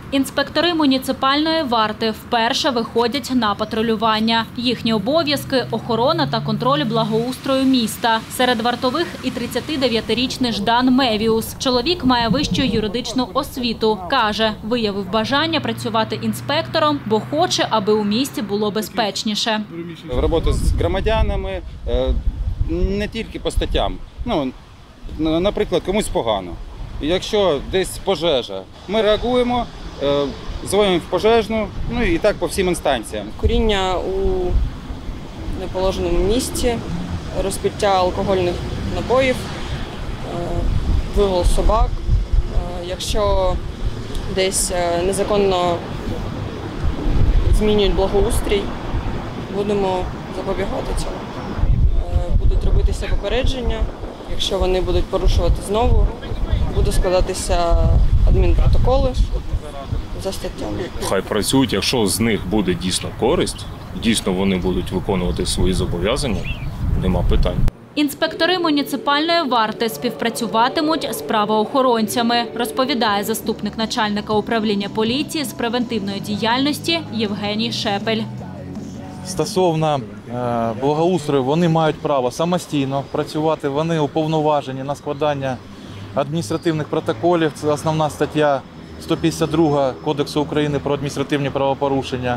Інспектори муніципальної варти вперше виходять на патрулювання. Їхні обов'язки – охорона та контроль благоустрою міста. Серед вартових і 39-річний Ждан Мевіус. Чоловік має вищу юридичну освіту. Каже, виявив бажання працювати інспектором, бо хоче, аби у місті було безпечніше. Робота з громадянами не тільки по статтям. Наприклад, комусь погано. Якщо десь пожежа, ми реагуємо, дзвонимо в пожежну, і так по всім інстанціям. Куріння у неположеному місці, розпиття алкогольних напоїв, вигул собак. Якщо десь незаконно змінюють благоустрій, будемо запобігати цьому. Будуть робитися попередження, якщо вони будуть порушувати знову, буде складатися адмінпротоколи за статтями. Хай працюють, якщо з них буде дійсно користь, дійсно вони будуть виконувати свої зобов'язання, нема питань. Інспектори муніципальної варти співпрацюватимуть з правоохоронцями, розповідає заступник начальника управління поліції з превентивної діяльності Євгеній Шепель. Стосовно благоустрою, вони мають право самостійно працювати, вони уповноважені на складання адміністративних протоколів. Це основна стаття 152 Кодексу України про адміністративні правопорушення.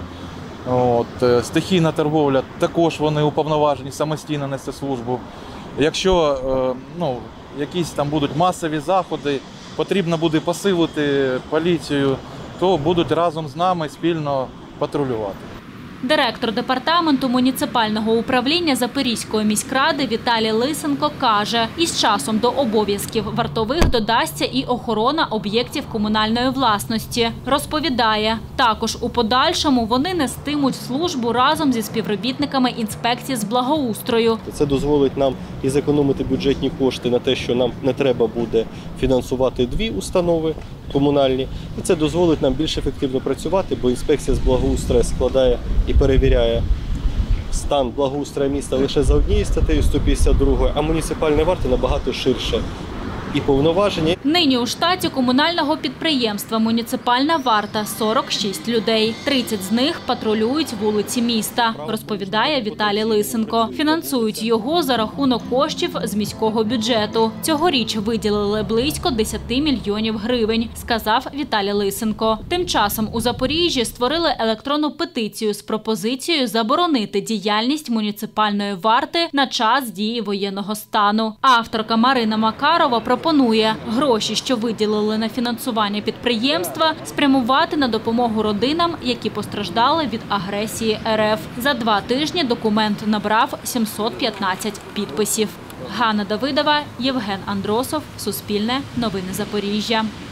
Стихійна торговля, також вони уповноважені самостійно нести службу. Якщо якісь там будуть масові заходи, потрібно буде посилити поліцію, то будуть разом з нами спільно патрулювати. Директор департаменту муніципального управління Запорізької міськради Віталій Лисенко каже, із часом до обов'язків вартових додасться і охорона об'єктів комунальної власності. Розповідає, також у подальшому вони нестимуть службу разом зі співробітниками інспекції з благоустрою. Це дозволить нам і зекономити бюджетні кошти на те, що нам не треба буде фінансувати дві установи комунальні. І це дозволить нам більш ефективно працювати, бо інспекція з благоустрою складає і перевіряє стан благоустрою міста лише за однією статтею 152, а муніципальна варта набагато ширше і повноваження. Нині у штаті комунального підприємства «Муніципальна варта» 46 людей. 30 з них патрулюють вулиці міста, розповідає Віталій Лисенко. Фінансують його за рахунок коштів з міського бюджету. Цьогоріч виділили близько 10 мільйонів гривень, сказав Віталій Лисенко. Тим часом у Запоріжжі створили електронну петицію з пропозицією заборонити діяльність муніципальної варти на час дії воєнного стану. Авторка Марина Макарова пропонує гроші, що виділили на фінансування підприємства, спрямувати на допомогу родинам, які постраждали від агресії РФ. За 2 тижні документ набрав 715 підписів. Ганна Давидова, Євген Андросов, Суспільне, Новини Запоріжжя.